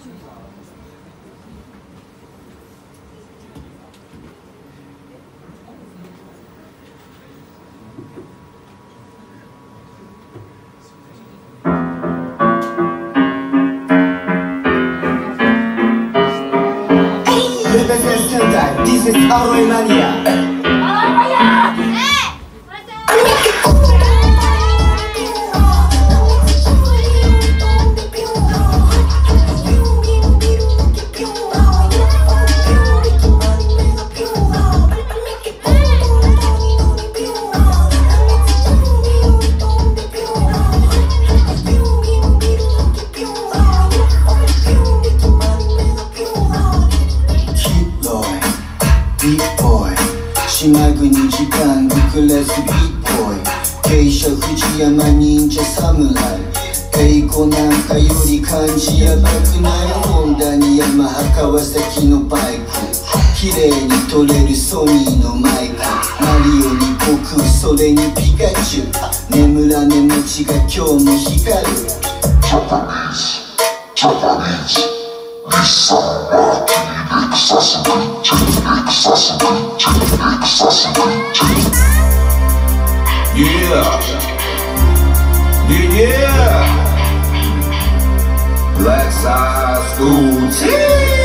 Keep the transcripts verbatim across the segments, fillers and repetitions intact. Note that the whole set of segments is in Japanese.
This is Alloy Mania. 島国時間ブクレスビーボーイ傾斜藤山忍者侍栄光なんかより漢字やばくないホンダにヤマハ川崎のバイク綺麗に撮れるソニーのマイクマリオに悟空それにピカチュウ眠らね街が今日も光るジャパニーズジャパニーズリッサンはリクサスリリクサスリリクサスリ Yeah Yeah Yeah Black Side School Team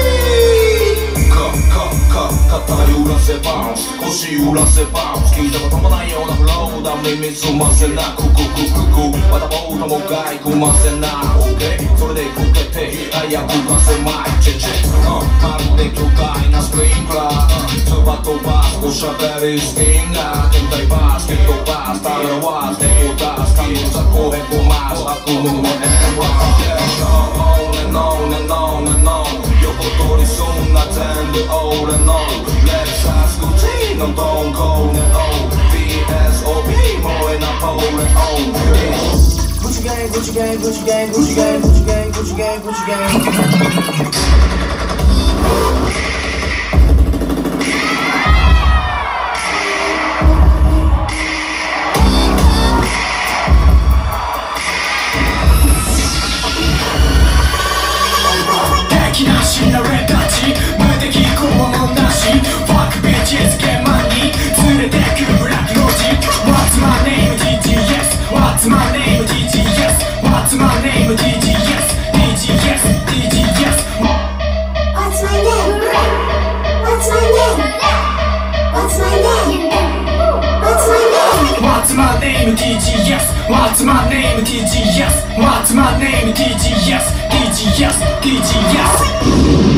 肩揺らせバウンス腰揺らせバウンス聞いたこともないようなフローだ耳すませなクククククまたボートもがいくませな OK それでこけて早くかせまいチェチェまるで巨大なスプリンクラーつば飛ばすおしゃべりスティンガー天体バスケットバスタイルワーステーキを出す神の雑魚へごます悪夢のエンドラン On and on and on and on 横取りすんな全部俺の Let's ask the team, no don't go no V S O P, more in a pole and on Gucci gang, Gucci gang, Gucci gang, Gucci gang, Gucci gang, Gucci gang, Gucci gang Fuck bitches, get money 連れてくブラックロジ What's my name? ディージーエス What's my name? ディージーエス What's my name? ディージーエス ディージーエス ディージーエス What's my name? What's my name? What's my name? What's my name? ディージーエス What's my name? ディージーエス What's my name? ディージーエス ディージーエス ディージーエス